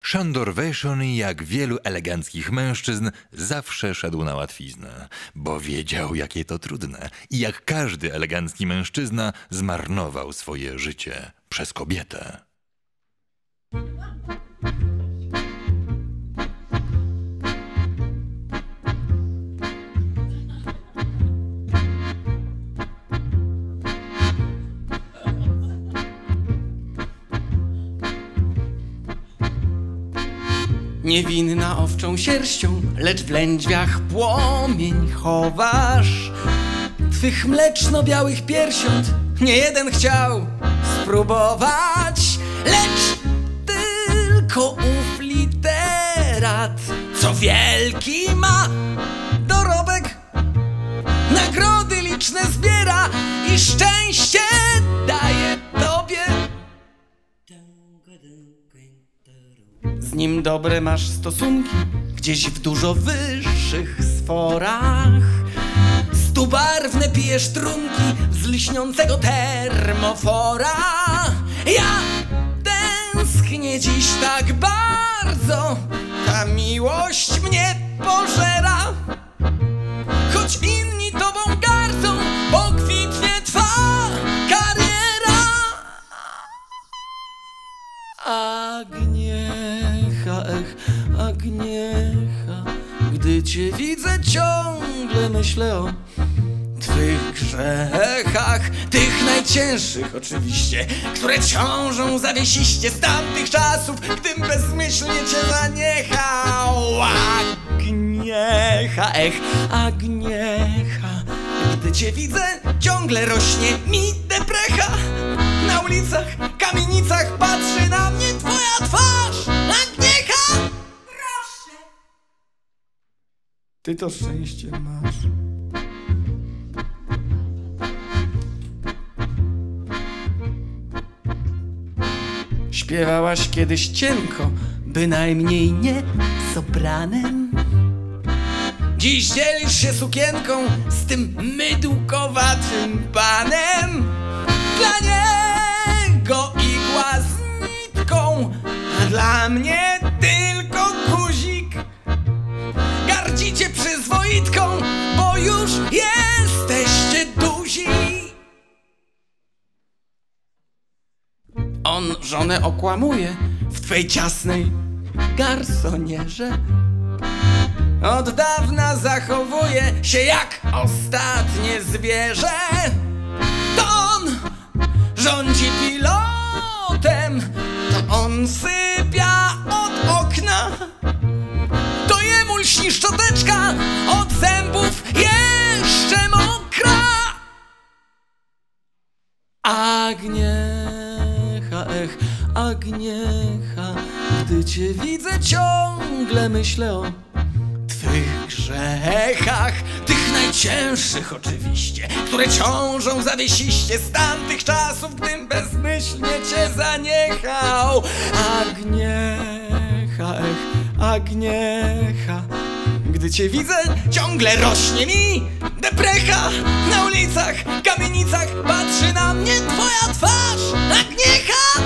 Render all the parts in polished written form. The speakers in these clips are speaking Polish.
Szandor Veychon, jak wielu eleganckich mężczyzn, zawsze szedł na łatwiznę, bo wiedział, jakie to trudne i jak każdy elegancki mężczyzna zmarnował swoje życie przez kobietę. Niewinna owczą sierścią, lecz w lędźwiach płomień chowasz. Twych mleczno-białych piersiąt nie jeden chciał spróbować, lecz tylko ów literat, co wielki ma dorobek, nagrody liczne zbiera i szczęście daje tobie. Z nim dobre masz stosunki, gdzieś w dużo wyższych sforach. Stubarwne pijesz trunki z lśniącego termofora. Ja tęsknię dziś tak bardzo, ta miłość mnie pożera. Choć inni tobą gardzą, bo kwitnie twa kariera. Agniecha, Agniecha, gdy cię widzę, ciągle myślę o twych grzechach, tych najcięższych oczywiście, które ciążą zawiesiście z tamtych czasów, gdym bezmyślnie cię zaniechał. Agniecha, Agniecha, gdy cię widzę, ciągle rośnie mi deprecha. Na ulicach, kamienicach patrzy na mnie twoja twarz. Agniecha! Proszę! Ty to szczęście masz. Śpiewałaś kiedyś cienko, bynajmniej nie sopranem. Dziś dzielisz się sukienką z tym mydłkowatym panem. Dla niego igła z nitką, a dla mnie tylko guzik. Gardzicie przyzwoitką, bo już jesteście duzi. On żonę okłamuje w twej ciasnej garsonierze. Od dawna zachowuje się jak ostatnie zwierzę. To on rządzi pilotem, to on sypia od okna, to jemu lśni szczoteczka, od zębów jeszcze mokra. Agniecha, Agniecha, gdy cię widzę, ciągle myślę o twych grzechach, tych najcięższych oczywiście, które ciążą zawiesiście z tamtych czasów, gdym bezmyślnie cię zaniechał. Agniecha, Agniecha, gdy cię widzę, ciągle rośnie mi deprecha. Na ulicach, kamienicach patrzy na mnie twoja twarz. Agniecha!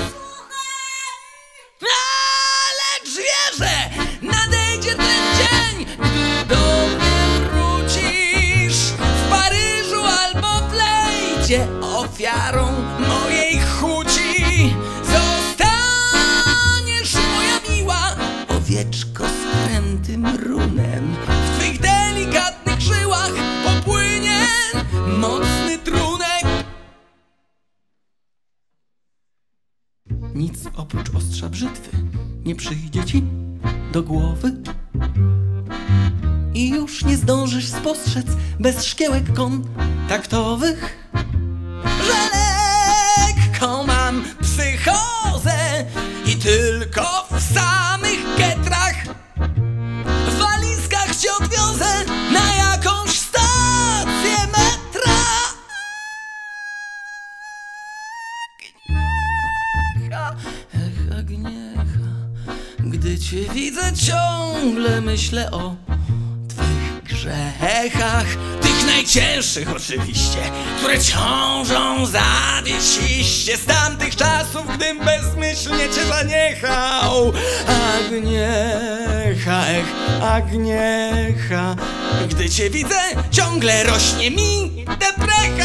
Lecz wierzę, nadejdzie ten dzień, gdy do mnie wrócisz. W Paryżu albo w Lejdzie ofiarą mojej chuci zostaniesz, moja miła, owieczko z krętym runem. W twych delikatnych żyłach popłynie mocny trunek. Nic oprócz ostrza brzytwy nie przyjdzie ci do głowy i już nie zdążysz spostrzec bez szkiełek kontaktowych, że lekko mam psychozę i tylko w samych getrach, w walizkach cię odwiozę na jakąś stację metra. Agniecha, gdy cię widzę, ciągle myślę o twych grzechach, tych najcięższych oczywiście, które ciążą zawiesiście z tamtych czasów, gdym bezmyślnie cię zaniechał. Agniecha, Agniecha, gdy cię widzę, ciągle rośnie mi deprecha.